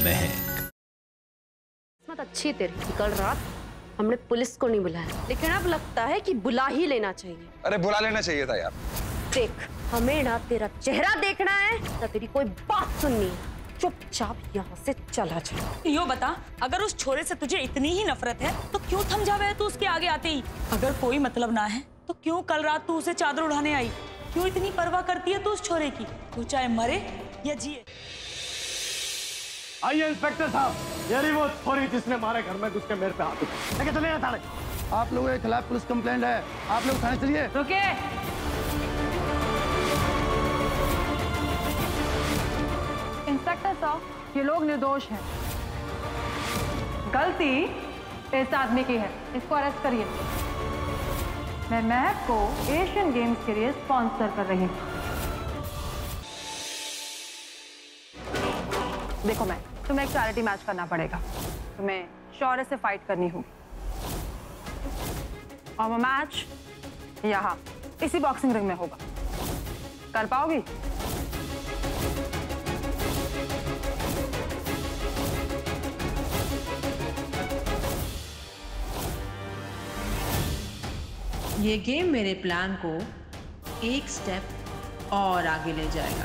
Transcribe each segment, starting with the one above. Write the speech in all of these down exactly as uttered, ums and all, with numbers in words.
महक। किस्मत अच्छी तेरी, कल रात हमने पुलिस को नहीं बुलाया, लेकिन अब लगता है कि बुला ही लेना चाहिए। अरे बुला लेना चाहिए था यार। देख, हमें ना तेरा चेहरा देखना है ना तेरी कोई बात सुननी है। चुपचाप यहाँ से चला जा। यो बता, अगर उस छोरे से तुझे इतनी ही नफरत है तो क्यों थम जावे है तू उसके आगे आते ही? अगर कोई मतलब ना है तो क्यों कल रात तू उसे चादर उड़ाने आई? क्यों इतनी परवाह करती है तू उस छोरे की? तू चाहे मरे या जिए। आइए इंस्पेक्टर साहब, ये वो छोरी जिसने हमारे घर में घुस के मेरे पे हाथ उठाया। लेके चले थाने। आप लोगों के खिलाफ पुलिस कंप्लेंट है, आप लोग थाने चलिए। रुके। इंस्पेक्टर साहब, ये लोग निर्दोष हैं। गलती इस आदमी की है, इसको अरेस्ट करिए। मैं महक को एशियन गेम्स के लिए स्पॉन्सर कर रही हूँ। देखो मैं तुम्हें एक चैरिटी मैच करना पड़ेगा। तुम्हें शौर्य से फाइट करनी होगी और वो मैच यहाँ इसी बॉक्सिंग रिंग में होगा। कर पाओगी? ये गेम मेरे प्लान को एक स्टेप और आगे ले जाएगा।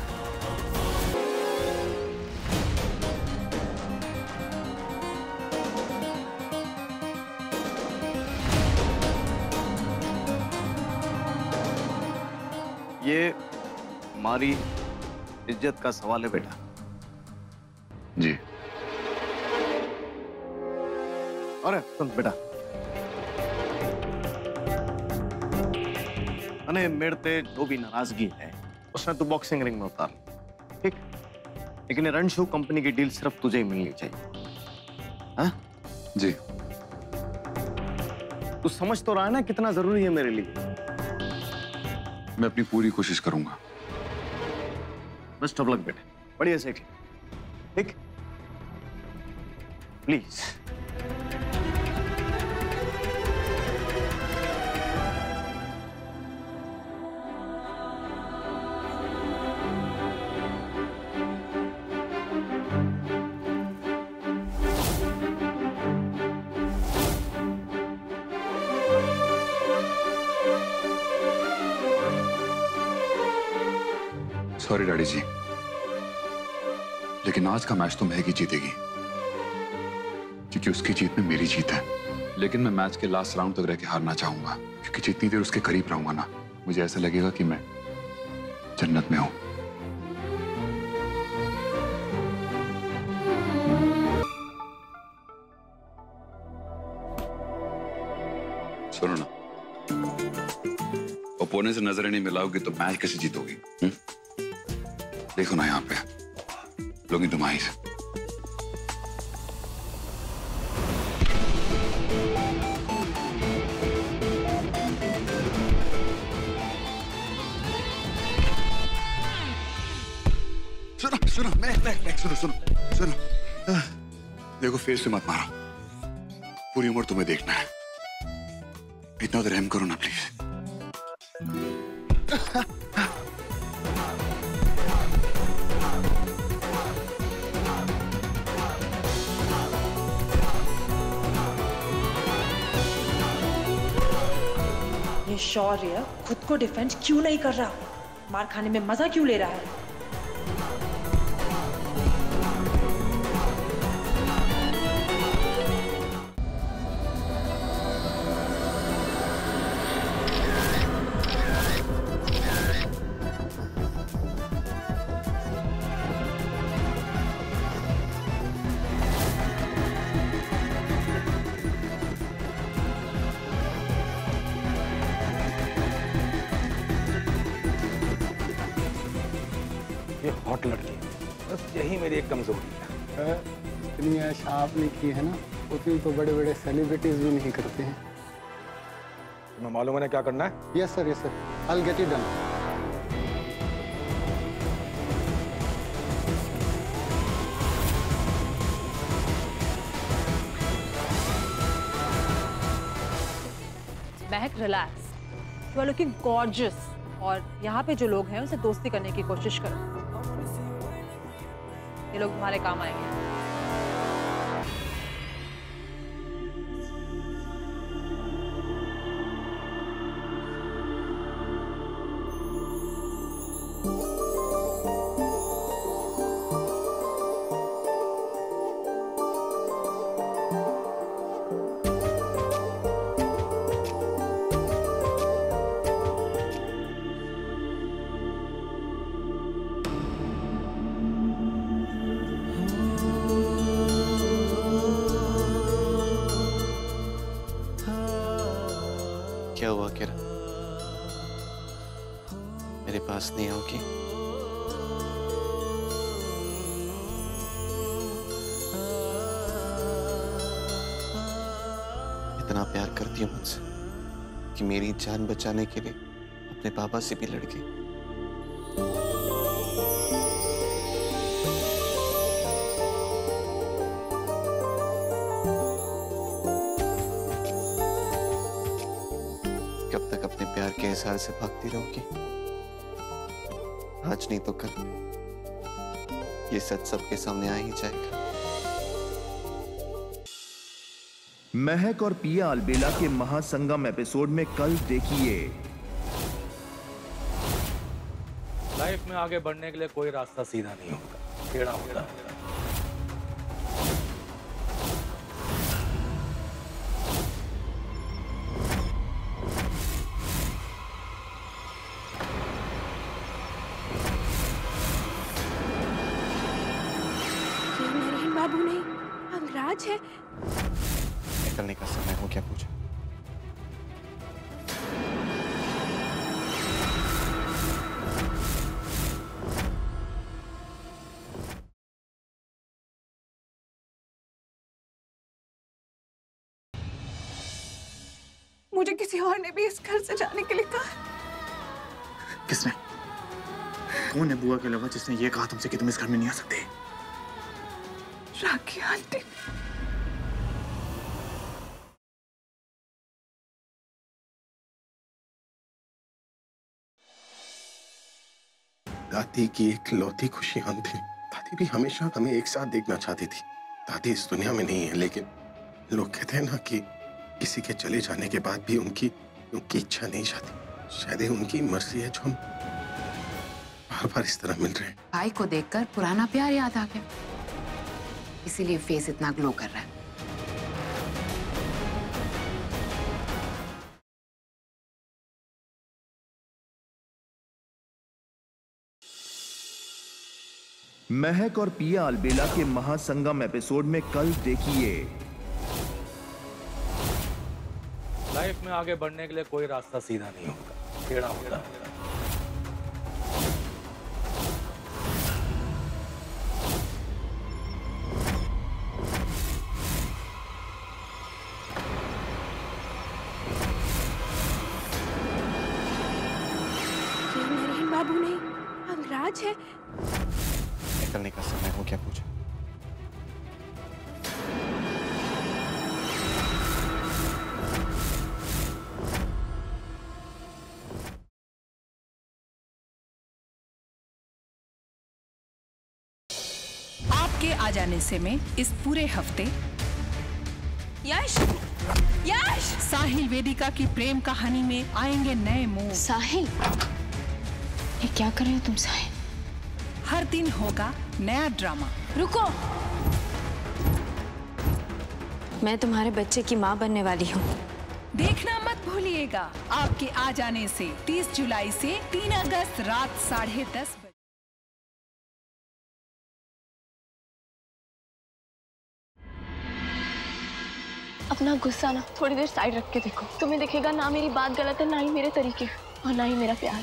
ये हमारी इज्जत का सवाल है बेटा। जी। अरे सुन बेटा, अने मेरे ते जो भी नाराजगी है उसने तू बॉक्सिंग रिंग में उतार, ठीक? लेकिन रण शो कंपनी की डील सिर्फ तुझे ही मिलनी चाहिए। हाँ? जी। तू समझ तो रहा है ना कितना जरूरी है मेरे लिए? मैं अपनी पूरी कोशिश करूंगा। बेस्ट ऑफ लक बेटे, बढ़िया से ठीक? प्लीज। सॉरी डैडी जी, लेकिन आज का मैच तो महक ही जीतेगी, क्योंकि उसकी जीत में मेरी जीत है। लेकिन मैं मैच के लास्ट राउंड तक रह के हारना चाहूंगा, क्योंकि जितनी देर उसके करीब रहूंगा ना, मुझे ऐसा लगेगा कि मैं जन्नत में हूं। सुनो ना, ओपोनेंट से नजरें नहीं मिलाओगी तो मैच कैसे जीतोगी? हुँ? देखो ना यहाँ पे लोग तुम्हारी से। सुनो सुनो मैं मैं मैं सुनो सुनो सुनो देखो, फेस से मत मारो, पूरी उम्र तुम्हें देखना है। इतना तो रहम करो ना प्लीज। ये शौर्य खुद को डिफेंड क्यों नहीं कर रहा? मार खाने में मजा क्यों ले रहा है? ये हॉट लड़की, बस यही मेरी एक कमजोरी है। इतनी ऐश आपने की है ना, उतनी तो बड़े बड़े सेलिब्रिटीज भी नहीं करते हैं। तुम्हें मालूम है क्या करना है? Yes sir, yes sir, I will get it done. Mahak, relax, you are looking gorgeous. और यहाँ पे जो लोग हैं उनसे दोस्ती करने की कोशिश करो, ये लोग तुम्हारे काम आएंगे। नाराज नहीं होगी? इतना प्यार करती हूँ मुझसे कि मेरी जान बचाने के लिए अपने पापा से भी लड़ गई। कब तक अपने प्यार के इज़हार से भागती रहोगी? आज नहीं तो कल ये सच सबके सामने आ ही जाएगा। महक और पिया अलबेला के महासंगम एपिसोड में कल देखिए। लाइफ में आगे बढ़ने के लिए कोई रास्ता सीधा नहीं होता, टेढ़ा होता है। ये नरेन बाबू नहीं, अंगराज है। निकलने का समय हो गया पूजा। मुझे किसी और ने भी इस घर से जाने के लिए कहा। किसने? कौन है बुआ के अलावा जिसने ये कहा तुमसे कि तुम इस घर में नहीं आ सकते? राखी आंटी। दादी की इकलौती खुशी हम थी। दादी भी हमेशा हमें एक साथ देखना चाहती थी। दादी इस दुनिया में नहीं है, लेकिन लोग कहते हैं ना कि किसी के चले जाने के बाद भी उनकी उनकी इच्छा नहीं जाती। शायद ये उनकी मर्जी है जो हम बार बार इस तरह मिल रहे हैं। भाई को देखकर पुराना प्यार याद आ गया, इसीलिए फेस इतना ग्लो कर रहा है। महक और पिया अलबेला के महासंगम एपिसोड में कल देखिए। लाइफ में आगे बढ़ने के लिए कोई रास्ता सीधा नहीं होता, टेढ़ा होता है। ये नरेन बाबू नहीं, अंगराज है। निकलने का समय हो गया पूजा। आपके आ जाने से में इस पूरे हफ्ते यश, यश! साहिल वेदिका की प्रेम कहानी में आएंगे नए मोड़। साहिल, ये क्या कर रहे हो तुम साहिल? हर दिन होगा नया ड्रामा। रुको, मैं तुम्हारे बच्चे की माँ बनने वाली हूँ। देखना मत भूलिएगा। आपके आ जाने से तीस जुलाई से तीन अगस्त रात साढ़े दस बजे। अपना गुस्सा ना थोड़ी देर साइड रख के देखो। तुम्हें दिखेगा ना मेरी बात गलत है, ना ही मेरे तरीके और ना ही मेरा प्यार।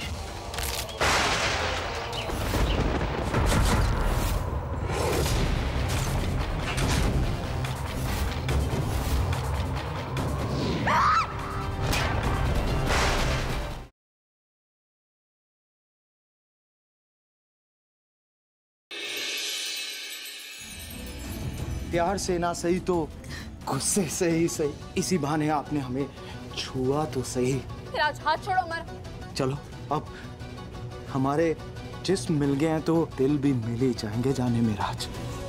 प्यार से ना सही तो गुस्से से ही सही, इसी बहाने आपने हमें छुआ तो सही। राज, हाथ छोड़ो हमारा। चलो अब हमारे जिस्म मिल गए हैं तो दिल भी मिल ही जाएंगे, जाने में राज।